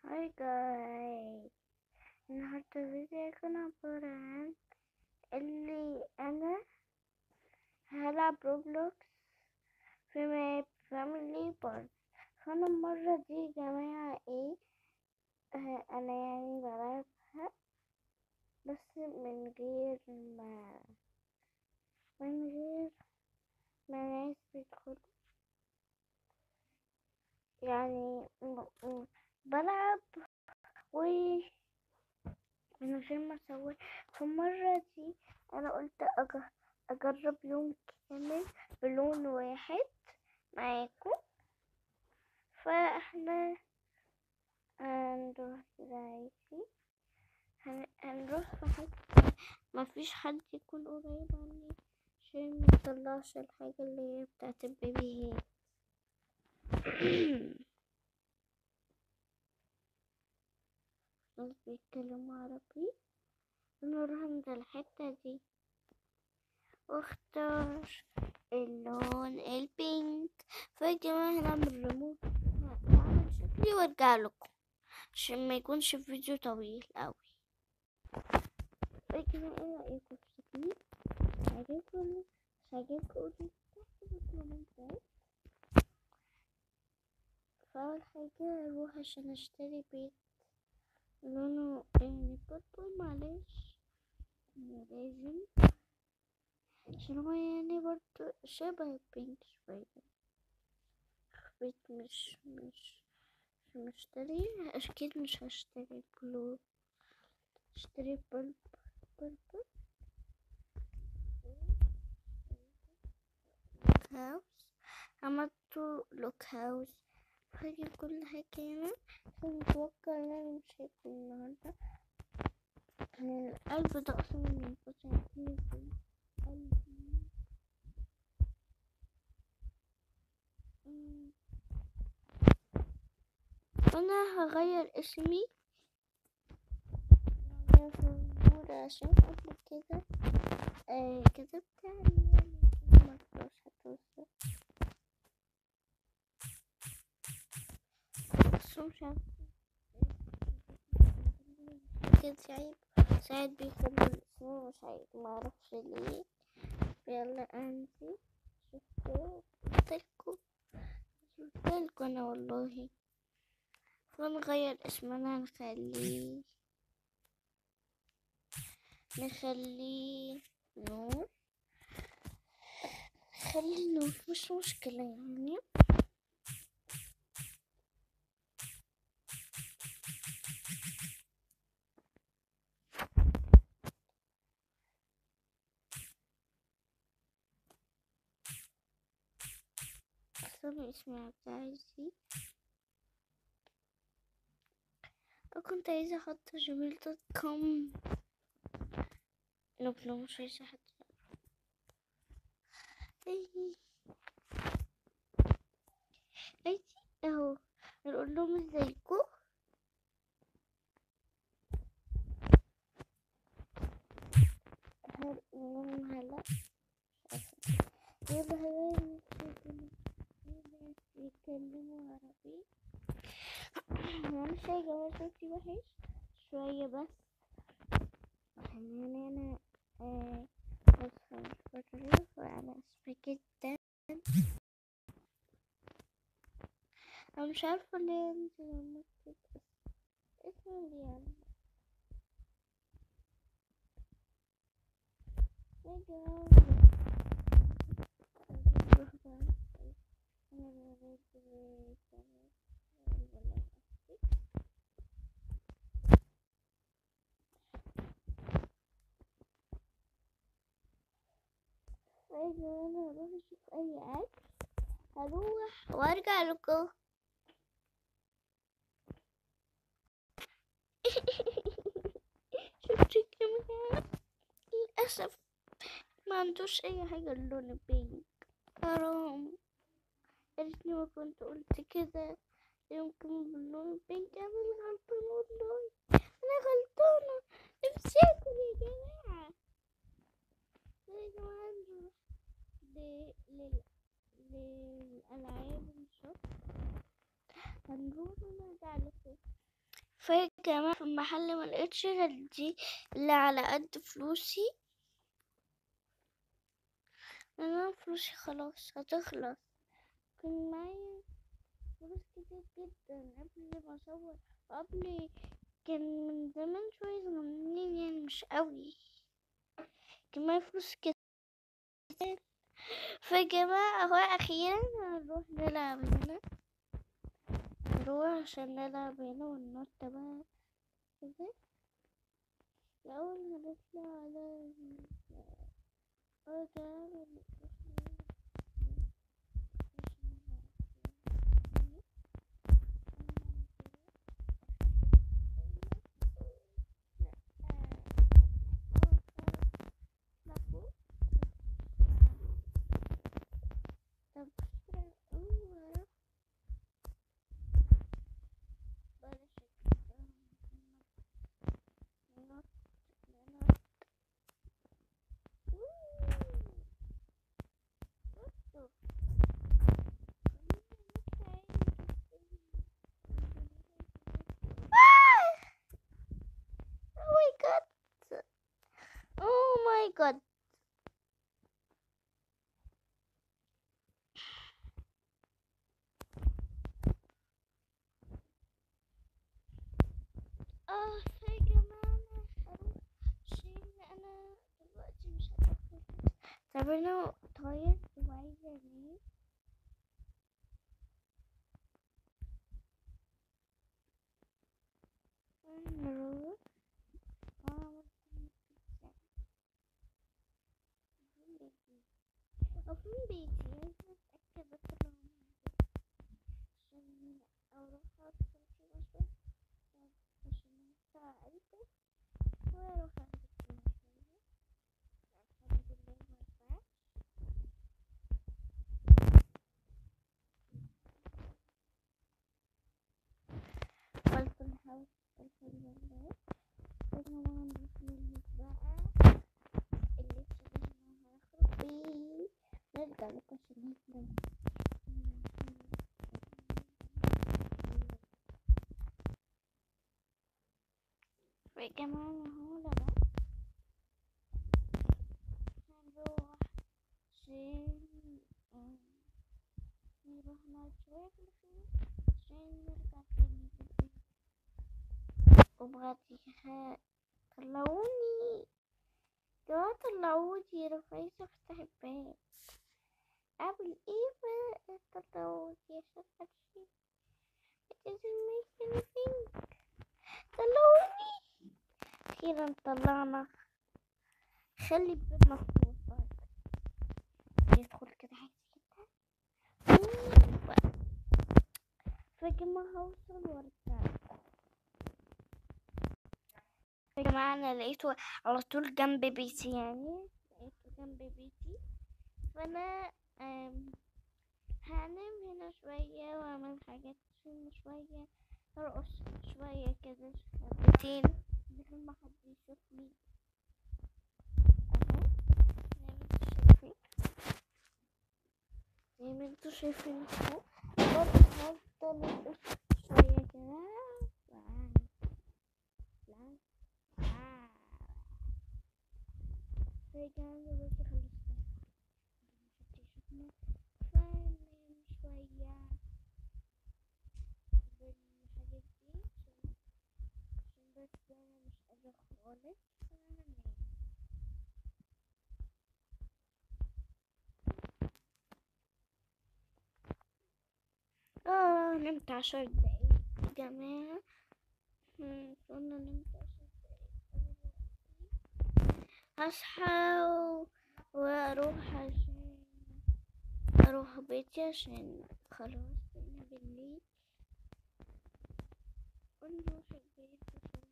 هاي جاي. النهاردة الفيديو هيكون عبارة عن اللي أنا هلعب روبلوكس في ماب فاميلي بارك. فأنا المرة دي يا جماعة أنا يعني بلعبها بس من غير ما ناس بيدخلوا، يعني بلعب و من غير ما اسوي. في المرة دي انا قلت اجرب يوم كامل بلون واحد معاكم. فاحنا هنروح كده عادي، هنروح في حتة مفيش حد يكون قريب عني عشان مطلعش الحاجة اللي هي بتاعت البيبي هي. ناس بيتكلموا عربي. نروح عند الحتة دي واختار اللون البينك. فجأة هنعمل ريموت، هعمل شكلي وارجع لكم عشان ما يكونش الفيديو طويل اوي. فجأة ايه رأيكم في شكلي؟ عجبكم مش عجبكم؟ قولوا تحت في الكومنتات. فأول حاجة اروح عشان اشتري بيت لونه يعني بيربل، معلش لازم عشان هو يعني برضه شبه البينك شوية. بيت مش مشتري، اكيد مش هشتري بلو، اشتري بلب لوك هاوس. عملته لوك هاوس، هجيب كل حاجة هنا عشان متوقع ان انا مش هيكون النهاردة. القلب ده اصلا منفصل عن قلبي. انا هغير اسمي عشان قبل كده كتبت يعني مرة هتوصل بس مش عارفة كده عيب. ساعات بيكون الاسم مش عيب، معرفش ليه. يلا انزل. شفتوا؟ قلتلكوا انا والله. فنغير اسمنا، نخليه نور. خليه نور مش مشكلة يعني. اختار اسمي عبد العزيز. كنت عايزة احط gmail.com. نو مش عايزة احط. عادي اهو، نقول لهم ازيكم. هلا يلا هلا يتكلموا عربي. معلش يا جماعة صوتي وحش شوية بس خليني انا افهم الفترة وانا اسفة جدا. انا مش عارفة ليه انت لما تكتب اسمي يعني يا جماعة. انا هروح اشوف اي اكل، هروح وارجع لكم. شفت كمان للاسف ما عندوش اي حاجه اللون بينك. حرام، يا ريتني ما كنت قلت كده. يمكن باللون بينك انا غلطانه والله، انا غلطانه. نفسي اكل يا جماعه. يا جماعه نروح للألعاب الشط، هنروح ونرجع لكم. فيا جماعة في المحل ملقتش غير دي اللي على قد فلوسي. انا فلوسي خلاص هتخلص. كان معايا فلوس كتير جدا قبل ما اصور، قبل كان من زمان شوية صغننين يعني مش قوي. كان معايا فلوس كتير. فيا جماعة اهو اخيرا هنروح نلعب هنا، نروح عشان نلعب هنا وننط بقى كده. الأول هنطلع على Oh my god. يا جماعة أنا هروح عشان أنا دلوقتي مش هتأخر. طب أنا طاير وعايزة أنام. نروح فين بيتي عايزة أتأكد بس لو عشان أروح أدخل في مصر عشان أدفع ألف وأروح أدخل الحمد لله مرتاح. قلت نحاول الحمد لله. طبعا نروح نلبس بقى اللبس اللي احنا هنخرج بيه، نرجع لكم عشان نحلم. يا جماعة هو ده بقى هنروح عشان نروح نقعد شوية في الفيلم عشان نرجع تاني في البيت. وبعديها طلعوني جماعة، طلعوني أنا عايزة أفتح الباب. أعمل إيه بقى؟ طلعوني عشان أمشي. It doesn't make anything. طلعوني. أخيرا طلعنا. خلي الباب مفتوح بقى. يدخل كده عادي جدا. فجماعة هوصل وارجع. فجماعة أنا لقيته على طول جنب بيتي، يعني لقيته جنب بيتي. فأنا هنام هنا شوية وأعمل حاجات هنا شوية، أرقص شوية كده حبتين من غير ما حد يشوفني. أهو زي ما انتوا شايفين اهو. برضه هفضل أرقص شوية كده. رجعنا بس خلصنا شفنا فننام شوية بالحاجات دي عشان بس أنا مش قادرة خالص فهننام. نمت 10 دقايق يا جماعة. قلنا نمت 10 دقايق. هصحى واروح عشان اروح بيتي عشان خلاص بقينا بالليل ونروح البيت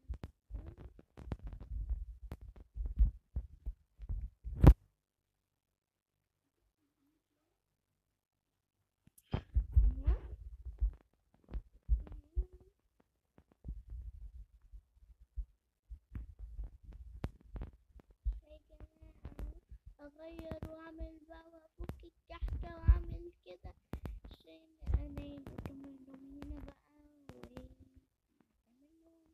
اغير واعمل بقى وافك الكحكة واعمل كده عشان انام واكمل نومي هنا بقى واعمل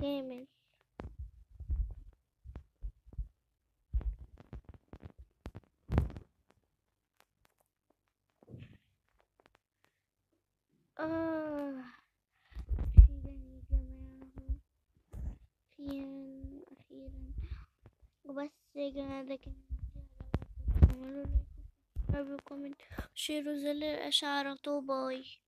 كامل. أخيرا يا جماعة، أخيرا. وبس يا جماعة، ده كان اعملوا لايك وكومنت وشيروا زر الإشعارات، وباي.